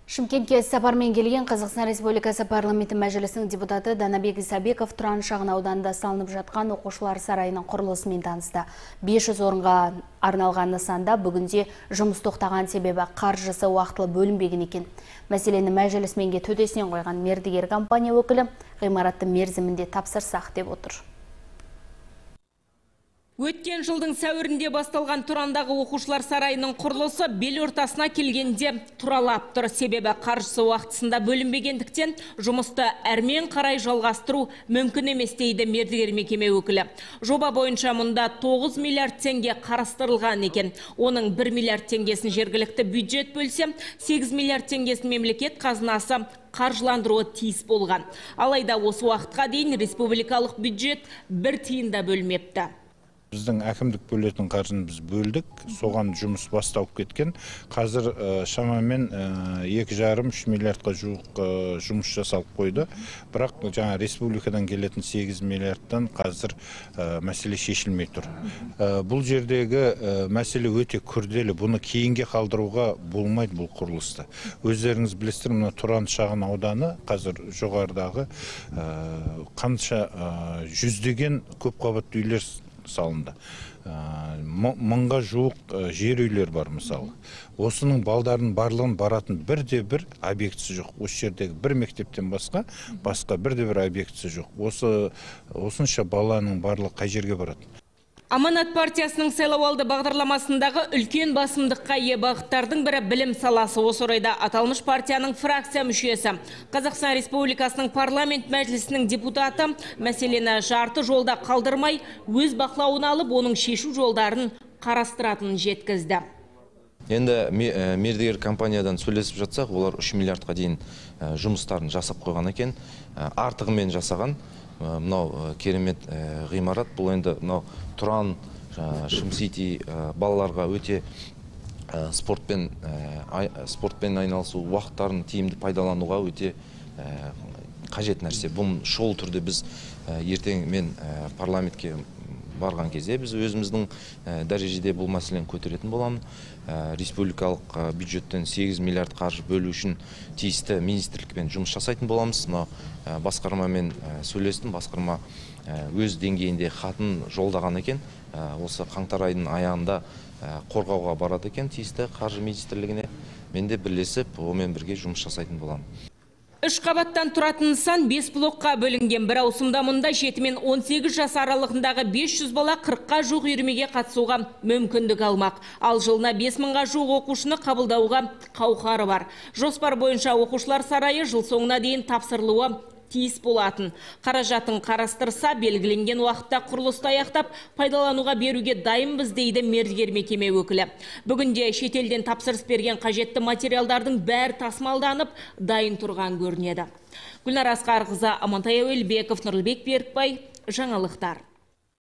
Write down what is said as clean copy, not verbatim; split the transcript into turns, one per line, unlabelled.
Шымкентке сапармен келген Қазақстан Республикасы парламенті мәжілісінің депутаты Данабек Исабеков Тұран шағын ауданында салынып жатқан оқушылар сарайының құрылысымен танысты. 500 орынға арналған нысанда бүгінде жұмыс тоқтаған себебі қаржысы уақытылы бөлінбеген екен. Мәселені мәжілісменге төтесінен қойған мердігер компания өкілі ғимаратты мерзімінде тапсырсақ деп отыр.
Өткен жылдың сәуірінде басталған Тұрандағы оқушылар сарайының құрылысы бел ортасына келгенде тұралап тұр. Себебі қаржысы уақытысында бөлінбегендіктен жұмысты әрмен қарай жалғастыру мүмкін емес дейді мердігер мекеме өкілі. Жоба бойынша мұнда 9 миллиард теңге қарастырылған екен. Оның 1 миллиард теңгесін жергілікті бюджет бөлсе, 8 миллиард теңгесін мемлекет қазынасы қаржыландыруы тиіс болған. Алайда осы уақытқа дейін республикалық бюджет 1 тиын да бөлмепті.
Біздің әкімдік бөлетін қаржыны біз бөлдік, соған жұмыс басталып кеткен. Қазір шамамен 2,5-3 миллиардқа жуық жұмыс жасалып қойды. Бірақ жаңа республикадан келетін 8 миллиардтан қазір мәселе шешілмей тұр. Бұл жердегі мәселе өте күрделі. Бұны кейінге қалдыруға болмайды бұл құрылысты. Өздеріңіз білесіздер, мына Тұран шағын ауданы қазір жоғарыдағы қанша жүздеген көпқабатты үйлер салынды. 1000-ға жуық жер үйлер бар мысалы. Осының балдардың барлығын баратын бірде-бір объектісі жоқ. Осы жердегі бір мектептен басқа бірде-бір объектісі жоқ. Осынша баланың барлығы қай жерге барады?
Аманат партиясының сайлауалды бағдарламасындағы үлкен басымдыққа ие бағыттардың бірі білім саласы. Осы орайда аталмыш партияның фракция мүшесі, Қазақстан Республикасының парламент мәжілісінің депутаты мәселені жарты жолда қалдырмай, өз бақылауына алып, оның шешу жолдарын қарастыратынын жеткізді.
Енді мердігер компаниядан сөйлесіп жатсақ, олар 3 миллиардқа дейін жұмыстарын жасап қойған екен, артығымен жасаған. Мынау керемет ғимарат. Бұл енді Тұран, Шым-Сити балаларға өте спортпен айналысу, уақыттарын тиімді пайдалануға өте қажет нәрсе. Бұл шоу түрде біз ертең мен парламентке барған кезде біз өзіміздің дәрежеде бұл мәселені көтеретін боламын. Республикалық бюджеттен 8 миллиард қаржы бөлу үшін тиісті министрлікпен жұмыс жасайтын боламыз. Басқармамен сөйлестім, басқарма өз деңгейінде хатын жолдаған екен. Осы қаңтар айының аяғында қорғауға барады екен тиісті қаржы министрлігіне. Мен де бірлесіп, онымен бірге жұмыс жасайтын боламын.
3 қабаттан тұратын нысан 5 блокқа бөлінген. Бір ауысымда мұнда 7 мен 18 жас аралығындағы 500 бала 40-қа жуық үйірмеге қатысуға мүмкіндік алмақ. Ал жылына 5000-ға жуық оқушыны қабылдауға қауқары бар. Жоспар бойынша оқушылар сарайы жыл соңына дейін тапсырылуы тиіс болатын. Қаражатын қарастырса, белгіленген уақытта құрылысты аяқтап, пайдалануға беруге дайынбыз дейді мердігер мекеме өкілі. Бүгінде шетелден тапсырыс берген қажетті материалдардың бәрі тасымалданып, дайын тұрған көрінеді. Гүлнар Асқарқызы, Амантай Әуелбеков, Нұрлыбек Берікбай, жаңалықтар.